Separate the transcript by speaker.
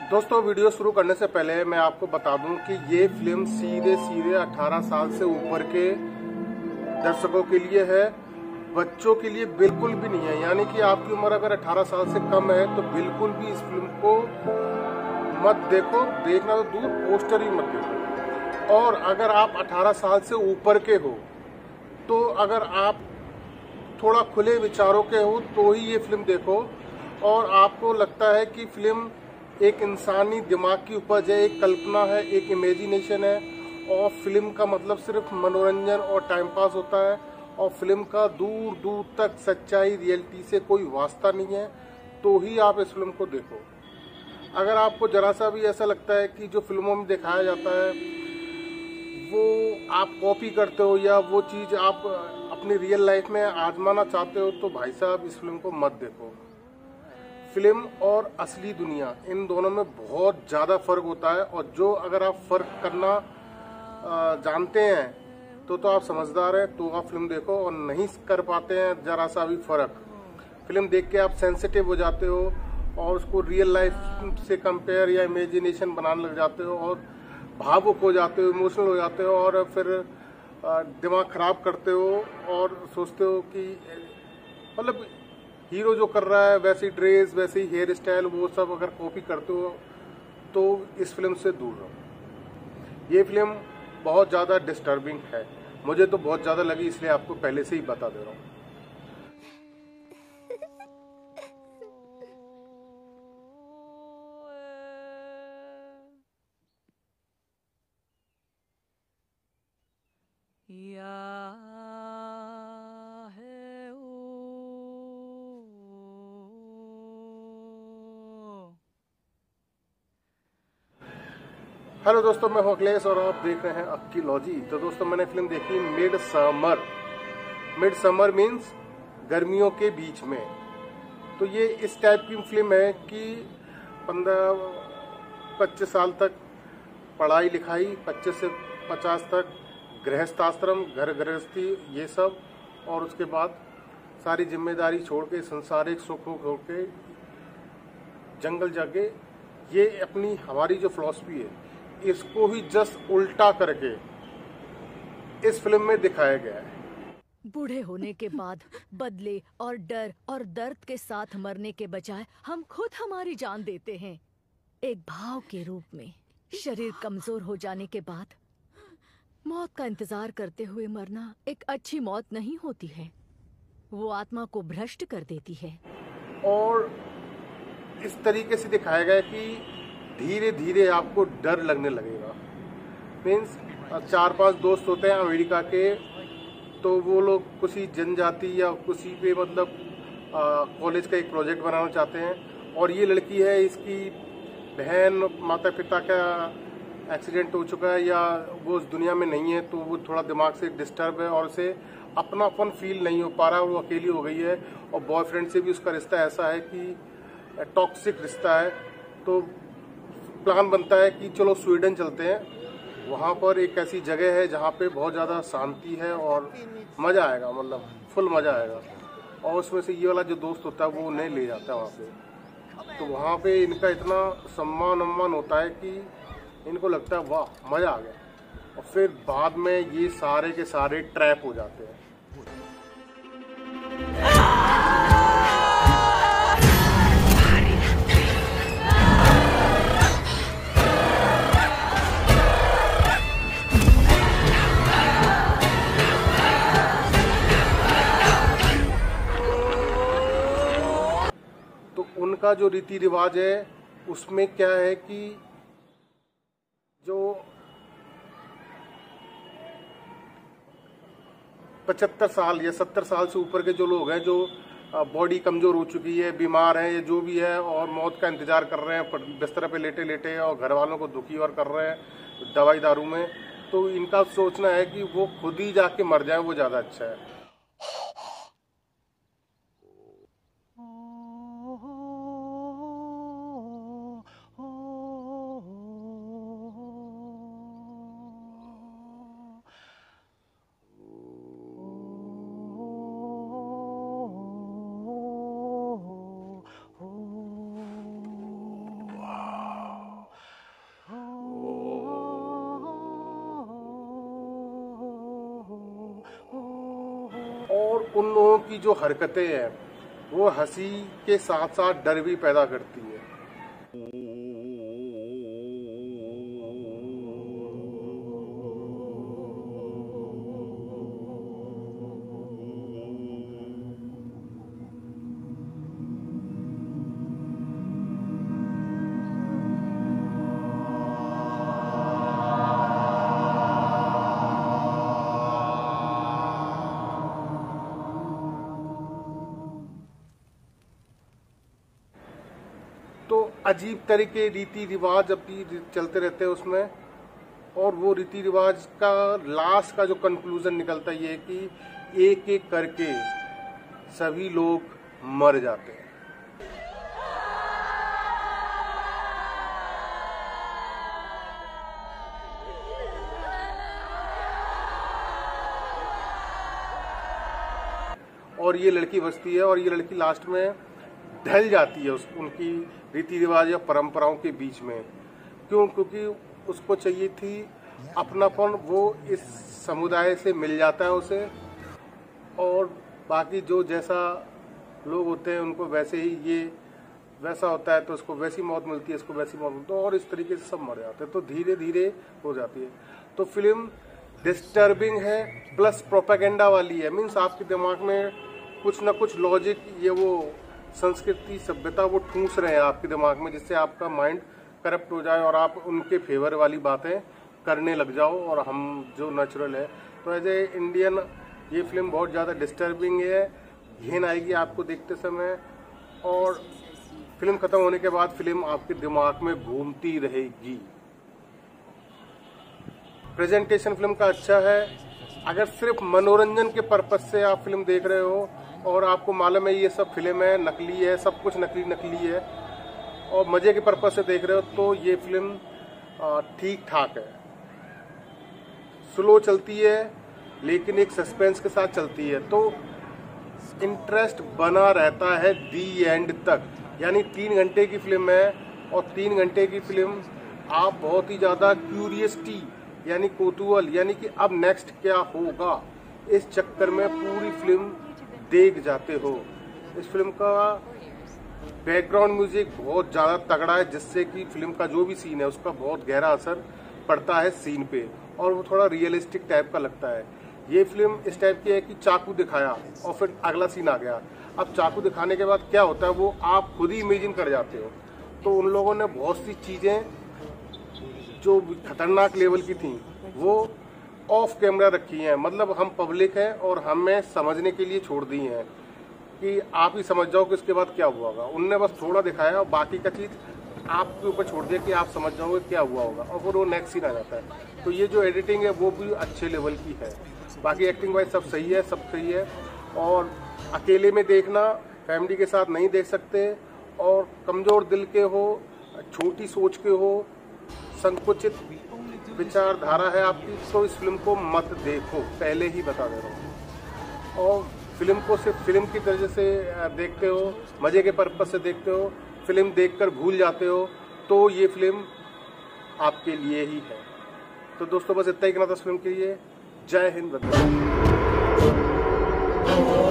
Speaker 1: दोस्तों, वीडियो शुरू करने से पहले मैं आपको बता दूं कि ये फिल्म सीधे 18 साल से ऊपर के दर्शकों के लिए है, बच्चों के लिए बिल्कुल भी नहीं है। यानी कि आपकी उम्र अगर 18 साल से कम है तो बिल्कुल भी इस फिल्म को मत देखो, देखना तो दूर, पोस्टर ही मत देखो। और अगर आप 18 साल से ऊपर के हो तो अगर आप थोड़ा खुले विचारों के हो तो ही ये फिल्म देखो। और आपको लगता है कि फिल्म एक इंसानी दिमाग की उपज है, एक कल्पना है, एक इमेजिनेशन है, और फिल्म का मतलब सिर्फ मनोरंजन और टाइम पास होता है, और फिल्म का दूर दूर तक सच्चाई रियलिटी से कोई वास्ता नहीं है, तो ही आप इस फिल्म को देखो। अगर आपको जरा सा भी ऐसा लगता है कि जो फिल्मों में दिखाया जाता है वो आप कॉपी करते हो या वो चीज़ आप अपनी रियल लाइफ में आजमाना चाहते हो, तो भाई साहब इस फिल्म को मत देखो। फिल्म और असली दुनिया, इन दोनों में बहुत ज़्यादा फ़र्क होता है, और जो अगर आप फ़र्क करना जानते हैं तो आप समझदार हैं, तो आप फिल्म देखो। और नहीं कर पाते हैं ज़रा सा भी फ़र्क, फिल्म देख के आप सेंसिटिव हो जाते हो और उसको रियल लाइफ से कंपेयर या इमेजिनेशन बनाने लग जाते हो और भावुक हो जाते हो, इमोशनल हो जाते हो, और फिर दिमाग ख़राब करते हो और सोचते हो कि मतलब हीरो जो कर रहा है वैसी ड्रेस, वैसी हेयर स्टाइल, वो सब अगर कॉपी करते हो तो इस फिल्म से दूर रहो। ये फिल्म बहुत ज़्यादा डिस्टर्बिंग है, मुझे तो बहुत ज़्यादा लगी, इसलिए आपको पहले से ही बता दे रहा हूँ। हेलो दोस्तों, मैं हूं अखिलेश और आप देख रहे हैं अक्कीलॉजी। तो दोस्तों, मैंने फिल्म देखी mid summer. Mid summer means गर्मियों के बीच में। तो ये इस टाइप की फिल्म है कि 15-25 साल तक पढ़ाई लिखाई, 25 से 50 तक गृहस्थ आश्रम, घर गृहस्थी, ये सब, और उसके बाद सारी जिम्मेदारी छोड़ के, संसारिक सुख छोड़ के जंगल जाके, ये अपनी हमारी जो फिलॉसफी है इसको ही जस्ट उल्टा करके इस फिल्म में दिखाया गया है।
Speaker 2: बूढ़े होने के बाद बदले और डर और दर्द के साथ मरने के बजाय हम खुद हमारी जान देते हैं, एक भाव के रूप में। शरीर कमजोर हो जाने के बाद मौत का इंतजार करते हुए मरना एक अच्छी मौत नहीं होती है, वो आत्मा को भ्रष्ट कर देती है।
Speaker 1: और इस तरीके से दिखाया गया कि धीरे धीरे आपको डर लगने लगेगा। मीन्स 4-5 दोस्त होते हैं अमेरिका के, तो वो लोग किसी जनजाति या किसी पे मतलब कॉलेज का एक प्रोजेक्ट बनाना चाहते हैं, और ये लड़की है, इसकी बहन, माता पिता का एक्सीडेंट हो चुका है या वो उस दुनिया में नहीं है, तो वो थोड़ा दिमाग से डिस्टर्ब है और उसे अपनापन फील नहीं हो पा रहा, वो अकेली हो गई है। और बॉयफ्रेंड से भी उसका रिश्ता ऐसा है कि टॉक्सिक रिश्ता है। तो प्लान बनता है कि चलो स्वीडन चलते हैं, वहाँ पर एक ऐसी जगह है जहाँ पे बहुत ज़्यादा शांति है और मज़ा आएगा, मतलब फुल मज़ा आएगा। और उसमें से ये वाला जो दोस्त होता है वो उन्हें ले जाता है वहाँ पे। तो वहाँ पे इनका इतना सम्मान होता है कि इनको लगता है वाह मज़ा आ गया, और फिर बाद में ये सारे के सारे ट्रैप हो जाते हैं। उनका जो रीति रिवाज है उसमें क्या है कि जो 75 साल या 70 साल से ऊपर के जो लोग हैं, जो बॉडी कमजोर हो चुकी है, बीमार हैं, या जो भी है, और मौत का इंतजार कर रहे हैं बिस्तर पे लेटे लेटे, और घर वालों को दुखी और कर रहे हैं दवाई दारू में, तो इनका सोचना है कि वो खुद ही जाके मर जाए, वो ज़्यादा अच्छा है। उन लोगों की जो हरकतें हैं वो हंसी के साथ साथ डर भी पैदा करती है। तो अजीब तरह के रीति रिवाज अपनी चलते रहते हैं उसमें, और वो रीति रिवाज का लास्ट का जो कंक्लूजन निकलता है ये कि एक एक करके सभी लोग मर जाते हैं। और ये लड़की बचती है और ये लड़की लास्ट में ढल जाती है उनकी रीति रिवाज या परंपराओं के बीच में। क्यों? क्योंकि उसको चाहिए थी अपनापन, वो इस समुदाय से मिल जाता है उसे, और बाकी जो जैसा लोग होते हैं उनको वैसे ही ये वैसा होता है, तो उसको वैसी मौत मिलती है, इसको वैसी मौत मिलती है, और इस तरीके से सब मर जाते हैं। तो धीरे धीरे हो जाती है। तो फिल्म डिस्टर्बिंग है प्लस प्रोपेगेंडा वाली है। मीन्स आपके दिमाग में कुछ ना कुछ लॉजिक, ये वो संस्कृति सभ्यता वो ठूंस रहे हैं आपके दिमाग में, जिससे आपका माइंड करप्ट हो जाए और आप उनके फेवर वाली बातें करने लग जाओ, और हम जो नेचुरल है। तो एज ए इंडियन ये फिल्म बहुत ज़्यादा डिस्टर्बिंग है, घिन आएगी आपको देखते समय, और फिल्म खत्म होने के बाद फिल्म आपके दिमाग में घूमती रहेगी। प्रेजेंटेशन फिल्म का अच्छा है। अगर सिर्फ मनोरंजन के पर्पज से आप फिल्म देख रहे हो और आपको मालूम है ये सब फिल्म है, नकली है, सब कुछ नकली है, और मजे के पर्पज से देख रहे हो, तो ये फिल्म ठीक ठाक है। स्लो चलती है लेकिन एक सस्पेंस के साथ चलती है, तो इंटरेस्ट बना रहता है दी एंड तक। यानी 3 घंटे की फिल्म है, और 3 घंटे की फिल्म आप बहुत ही ज़्यादा क्यूरियसिटी यानी कौतूहल, यानी कि अब नेक्स्ट क्या होगा, इस चक्कर में पूरी फिल्म देख जाते हो। इस फिल्म का बैकग्राउंड म्यूजिक बहुत ज़्यादा तगड़ा है, जिससे कि फिल्म का जो भी सीन है उसका बहुत गहरा असर पड़ता है सीन पे, और वो थोड़ा रियलिस्टिक टाइप का लगता है। ये फिल्म इस टाइप की है कि चाकू दिखाया और फिर अगला सीन आ गया। अब चाकू दिखाने के बाद क्या होता है वो आप खुद ही इमेजिन कर जाते हो। तो उन लोगों ने बहुत सी चीज़ें जो खतरनाक लेवल की थी वो ऑफ कैमरा रखी हैं, मतलब हम पब्लिक हैं और हमें समझने के लिए छोड़ दी हैं कि आप ही समझ जाओ कि इसके बाद क्या हुआ होगा। उनने बस थोड़ा दिखाया और बाकी का चीज़ आपके ऊपर छोड़ दिया कि आप समझ जाओगे क्या हुआ होगा, और फिर वो नेक्स्ट सीन आ जाता है। तो ये जो एडिटिंग है वो भी अच्छे लेवल की है। बाकी एक्टिंग वाइज सब सही है, सब सही है, और अकेले में देखना, फैमिली के साथ नहीं देख सकते, और कमज़ोर दिल के हो, छोटी सोच के हो, संकुचित विचारधारा है आपकी, तो इस फिल्म को मत देखो, पहले ही बता दे रहा हूँ। और फिल्म को सिर्फ फिल्म की तरह से देखते हो, मज़े के पर्पज से देखते हो, फिल्म देखकर भूल जाते हो, तो ये फिल्म आपके लिए ही है। तो दोस्तों बस इतना ही कहना था इस फिल्म के लिए। जय हिंद।